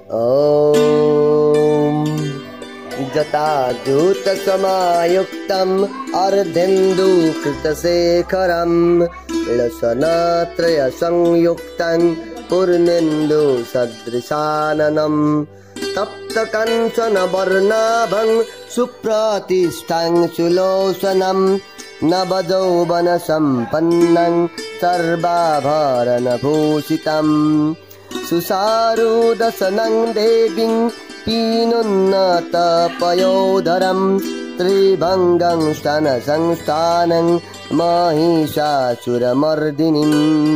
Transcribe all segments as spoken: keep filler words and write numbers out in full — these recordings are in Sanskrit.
ॐ जटाजूतसमायुक्तम् अर्धेन्दुकृतशेखरं लसनत्रयसंयुक्तं पूर्णेन्दुसदृशाननं तप्तकञ्चनवर्णाभं सुप्रतिष्ठं सुलोचनं नवयौवनसम्पन्नं सर्वाभरणभूषितं सुसारुदशनं देवीं पीनोन्नतपयोधरं त्रिभङ्गं स्तनसंस्थानं महिषासुरमर्दिनीं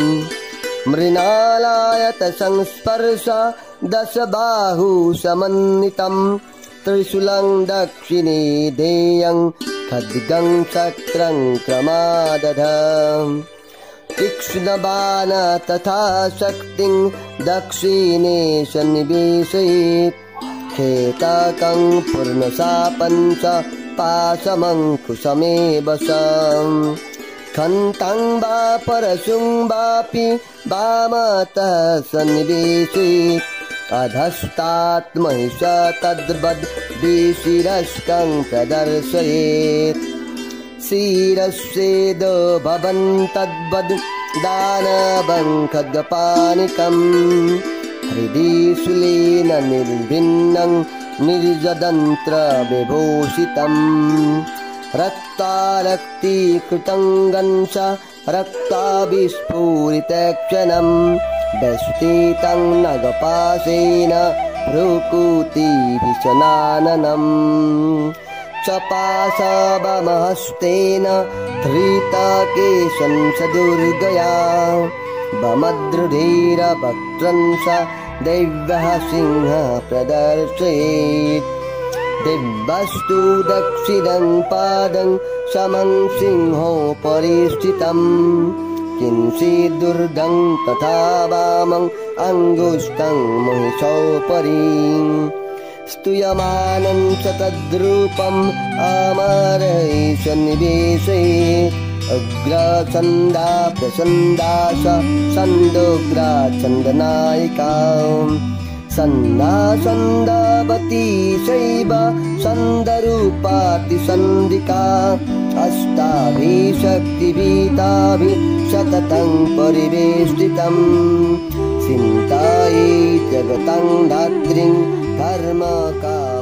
मृणालायतसंस्पर्श दशबाहुसमन्वितं त्रिशूलं दक्षिणे ध्येयं खड्गं चक्रं क्रमादधम् तीक्ष्णबाण तथा शक्तिं दक्षिणे सन्निवेशयेत् खेटकं पूर्णशापं च पाशमङ्कुशमेव सम् खन्तं वा परशुं वापि वामतः सन्निवेशयेत् अधस्तात् महिष तद्वद् द्विशिरस्कं प्रदर्शयेत् शिरस्येद भवन् तद्वद् दानवं खड्गपाणिकं हृदि शूलेन निर्भिन्नं निर्जदन्त्र विभूषितं रक्तारक्तीकृतं च रक्ताभिस्फुरितक्षणं व्यस्थितं नगपाशेन भ्रुकुटिभिषणाननम् चपाशवमहस्तेन धृतकेशं च दुर्गया वमद्रुधिरवक्त्रं च दैव्यः सिंहः प्रदर्शयेत् दिव्यस्तु दक्षिणं पादं समं सिंहोपरि स्थितं किंचिदूर्ध्वं तथा वामं अङ्गुष्ठं महिषोपरि स्तूयमानं च तद्रूपम् अमरैः सन्निवेशयेत् उग्रचण्डा प्रचण्डा च छन्दोग्रचण्डनायिका छन्दाछन्दवती चैव छन्दरूपातिचण्डिका अष्टाभिः शक्तिभीताभिः सततं परिवेष्टितं चिन्तयेत् जगतं धात्रीं धर्मका